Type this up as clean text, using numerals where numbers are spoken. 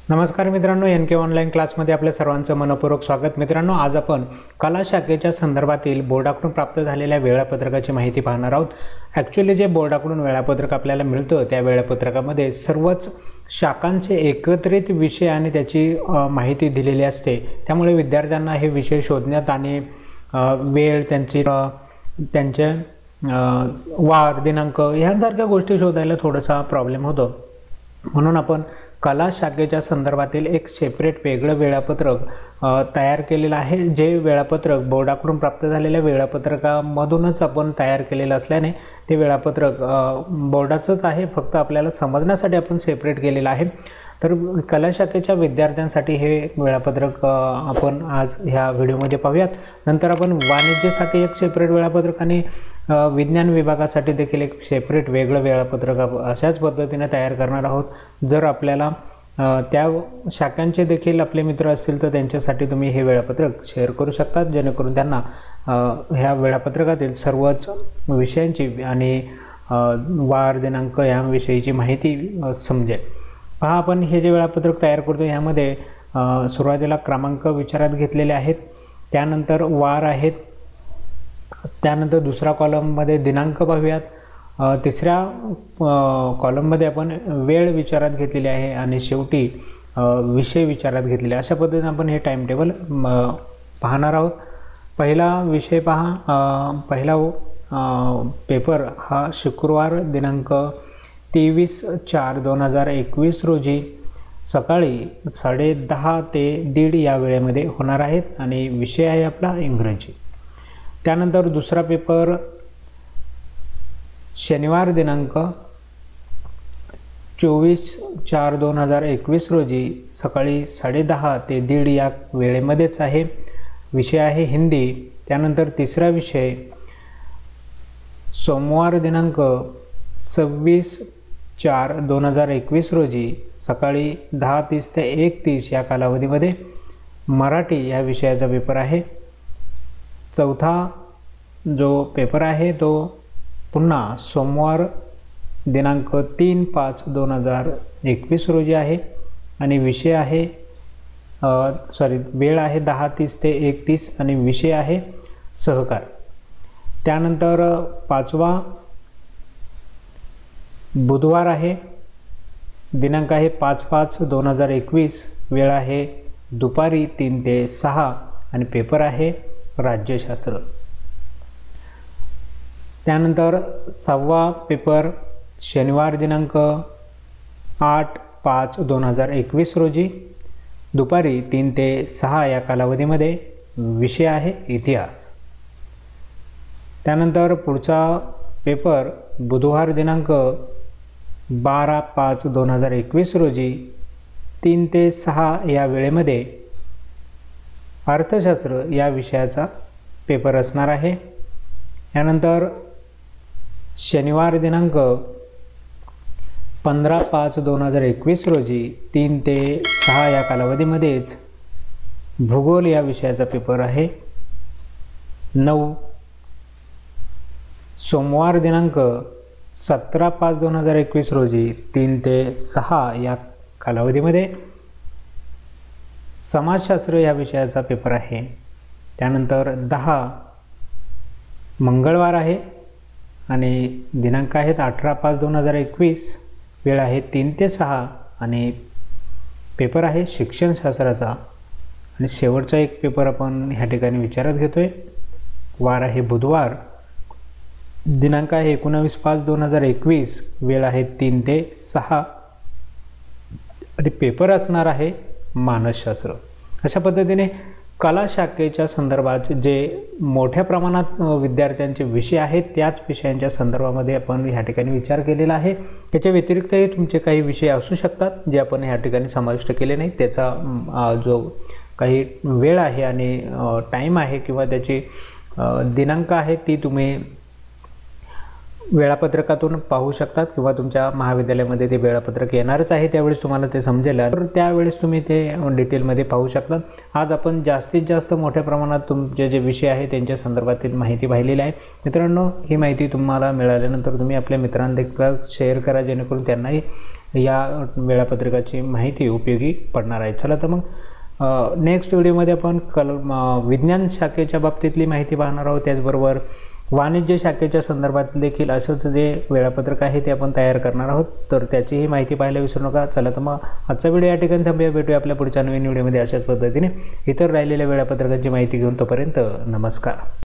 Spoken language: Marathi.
नमस्कार मित्रांनो, NK ऑनलाईन क्लासमध्ये आपल्या सर्वांचं मनपूर्वक स्वागत। मित्रांनो, आज आपण कला शाखेच्या संदर्भातील बोर्डाकडून प्राप्त झालेल्या वेळापत्रकाची माहिती पाहणार आहोत। ॲक्च्युअली जे बोर्डाकडून वेळापत्रक आपल्याला मिळतं त्या वेळापत्रकामध्ये सर्वच शाखांचे एकत्रित विषय आणि त्याची माहिती दिलेली असते। त्यामुळे विद्यार्थ्यांना हे विषय शोधण्यात आणि वेळ त्यांचे वार दिनांक यांसारख्या गोष्टी शोधायला थोडासा प्रॉब्लेम होतो। म्हणून आपण कला शाखेच्या संदर्भातील एक सेपरेट वेगळं वेळापत्रक तयार केलेलं आहे। जे वेळापत्रक बोर्डाकडून प्राप्त झालेल्या वेळापत्रकामधूनच आपण तयार केलेलं असल्याने ते वेळापत्रक बोर्डाचंच आहे, फक्त आपल्याला समजण्यासाठी आपण सेपरेट केलेलं आहे। तर कला शाखेच्या विद्यार्थ्यांसाठी हे वेळापत्रक आपण आज ह्या व्हिडिओमध्ये पाहूयात। नंतर आपण वाणिज्यसाठी एक सेपरेट वेळापत्रक आणि विज्ञान विभागासाठी देखील एक सेपरेट वेगळं वेळापत्रक अशाच पद्धतीने तयार करणार आहोत। जर आपल्याला त्या शाखांचे देखील आपले मित्र असतील तर त्यांच्यासाठी तुम्ही हे वेळापत्रक शेअर करू शकता, जेणेकरून त्यांना ह्या वेळापत्रकातील सर्वच विषयांची आणि वार दिनांक याविषयीची माहिती समजेल। पहा, आपण हे जे वेळापत्रक तयार करतो यामध्ये सुरुवातीला क्रमांक विचारात घेतलेले आहेत, त्यानंतर वार आहेत, त्यानंतर दुसरा कॉलममध्ये दिनांक पाहूयात, तिसऱ्या कॉलममध्ये आपण वेळ विचारात घेतलेली आहे आणि शेवटी विषय विचारात घेतलेले। अशा पद्धतीने आपण हे टाइम टेबल पाहणार आहोत। पहिला विषय पहा, पहिला पेपर हा शुक्रवार दिनांक 23/4/2021 रोजी सकाळी 10:30 ते 1:30 या वेळेमध्ये होणार आहेत आणि विषय आहे आपला इंग्रजी। त्यानंतर दुसरा पेपर शनिवार दिनांक 24/4/2021 रोजी सकाळी 10:30 ते 1:30 या वेळेमध्येच आहे, विषय आहे हिंदी। त्यानंतर तिसरा विषय सोमवार दिनांक 26/4/2021 रोजी सकाळी 10:30 ते 1:30 या कालावधीमध्ये मराठी या विषयाचा पेपर आहे। चौथा जो पेपर आहे तो पुन्हा सोमवार दिनांक 3/5/2021 रोजी आहे आणि विषय आहे वेळ आहे 10:30 ते 1:30 आणि विषय आहे सहकार। त्यानंतर पाचवा बुधवार आहे, दिनांक आहे 5/5/2021, वेळ आहे दुपारी 3 ते 6 आणि पेपर आहे राज्यशास्त्र। त्यानंतर सहावा पेपर शनिवार दिनांक 8/5/2021 रोजी दुपारी 3 ते 6 या कालावधीमध्ये, विषय आहे इतिहास। त्यानंतर पुढचा पेपर बुधवार दिनांक 12/5/2021 रोजी 3 ते 6 या वेळेमध्ये अर्थशास्त्र या विषयाचा पेपर असणार आहे। यानंतर शनिवार दिनांक 15/5/2021 रोजी 3 ते 6 या कालावधीमध्येच भूगोल या विषयाचा पेपर आहे। सोमवार दिनांक 17/5/2021 रोजी 3 ते 6 या कालावधीमध्ये समाजशास्त्र या विषयाचा पेपर आहे। त्यानंतर 10 मंगळवार आहे आणि दिनांक आहेत 18/5/2021, वेळ आहे 3 ते 6 आणि पेपर आहे शिक्षणशास्त्राचा। आणि शेवटचा एक पेपर आपण ह्या ठिकाणी विचारात घेतोय, वार आहे बुधवार, दिनांक आहे 19/5/2021, वेळ आहे 3 ते 6 आणि पेपर असणार आहे मानसशास्त्र। अशा पद्धतीने कला शाखेच्या संदर्भात जे मोठ्या प्रमाणात विद्यार्थ्यांचे विषय आहेत त्याच विषयांच्या संदर्भामध्ये आपण ह्या ठिकाणी विचार केलेला आहे। त्याच्या व्यतिरिक्तही तुमचे काही विषय असू शकतात जे आपण ह्या ठिकाणी समाविष्ट केले नाही। त्याचा जो काही वेळ आहे आणि टाईम आहे किंवा त्याची दिनांक आहे ती तुम्ही वेळापत्रकातून पाहू शकतात किंवा तुमच्या महाविद्यालयामध्ये ते वेळापत्रक येणारच आहे, त्यावेळेस तुम्हाला ते समजेल, तर त्यावेळेस तुम्ही ते डिटेलमध्ये पाहू शकता। आज आपण जास्तीत जास्त मोठ्या प्रमाणात तुमचे जे विषय आहे त्यांच्या संदर्भातील माहिती पाहिलेली आहे। मित्रांनो, ही माहिती तुम्हाला मिळाल्यानंतर तुम्ही आपल्या मित्रांना शेअर करा, जेणेकरून त्यांनाही या वेळापत्रकाची माहिती उपयोगी पडणार आहे. चला तर मग नेक्स्ट व्हिडिओमध्ये आपण विज्ञान शाखेच्या बाबतीतली माहिती पाहणार आहोत. त्याचबरोबर वाणिज्य शाखेच्या संदर्भात देखील असंच जे वेळापत्रक आहे ते आपण तयार करणार आहोत, तर त्याचीही माहिती पाहायला विसरू नका. चला तर मग आजचा व्हिडिओ या ठिकाणी थांबूया. भेटूया आपल्या पुढच्या नवीन व्हिडिओमध्ये अशाच पद्धतीने इतर राहिलेल्या वेळापत्रकाची माहिती घेऊन. तोपर्यंत नमस्कार.